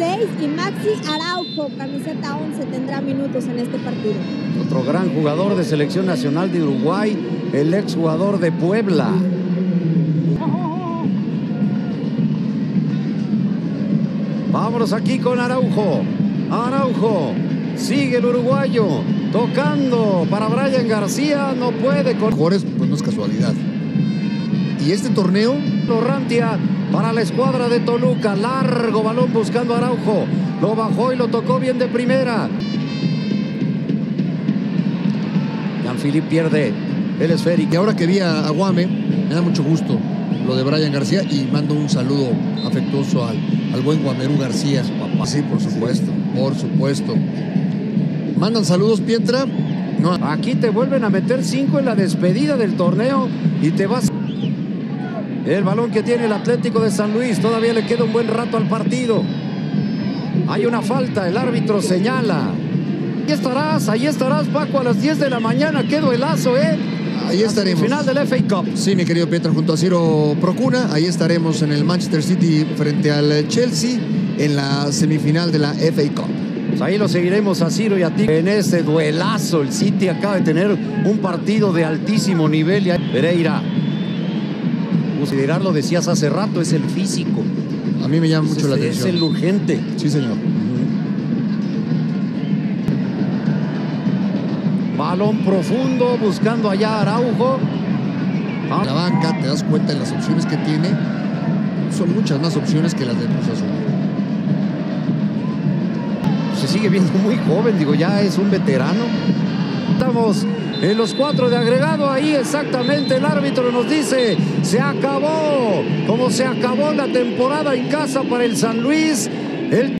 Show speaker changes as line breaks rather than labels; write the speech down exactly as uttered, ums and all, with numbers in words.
seis, y Maxi Araujo, camiseta once, tendrá minutos en este partido.
Otro gran jugador de Selección Nacional de Uruguay, el exjugador de Puebla. Vámonos aquí con Araujo. Araujo, sigue el uruguayo, tocando para Brian García, no puede con...
Jugadores, pues no es casualidad. Y este torneo...
Lorrantia para la escuadra de Toluca, largo balón buscando a Araujo, lo bajó y lo tocó bien de primera. Jean-Philippe pierde el esférico.
Y ahora que vi a Guame, me da mucho gusto lo de Brian García y mando un saludo afectuoso al, al buen Guamerú García. Papá. Sí, por supuesto, por supuesto. Mandan saludos, Pietra. No.
Aquí te vuelven a meter cinco en la despedida del torneo y te vas... El balón que tiene el Atlético de San Luis, todavía le queda un buen rato al partido. Hay una falta, el árbitro señala. Ahí estarás, ahí estarás, Paco, a las diez de la mañana, qué duelazo, ¿eh?
Ahí estaremos.
Final del F A Cup.
Sí, mi querido Pietra, junto a Ciro Procuna. Ahí estaremos en el Manchester City frente al Chelsea en la semifinal de la F A Cup.
Pues ahí lo seguiremos a Ciro y a ti en ese duelazo. El City acaba de tener un partido de altísimo nivel. Y Pereira. Considerar, lo decías hace rato, es el físico.
A mí me llama mucho
es,
la atención.
Es el urgente.
Sí, señor.
Balón profundo, buscando allá a Araujo.
Ah. La banca, te das cuenta de las opciones que tiene. Son muchas más opciones que las de Cruz Azul.
Se sigue viendo muy joven, digo, ya es un veterano. Estamos en los cuatro de agregado, ahí exactamente el árbitro nos dice, se acabó, como se acabó la temporada en casa para el San Luis. El